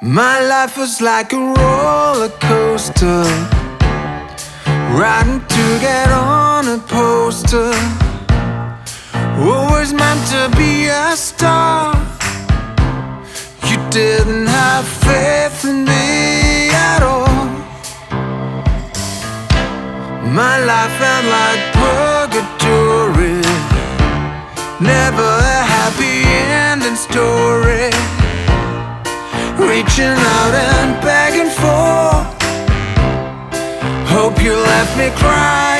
My life was like a roller coaster, riding to get on a poster. Always meant to be a star. You didn't have faith in me at all. My life felt like purgatory, never a happy ending story. Reaching out and begging for hope. You left me crying.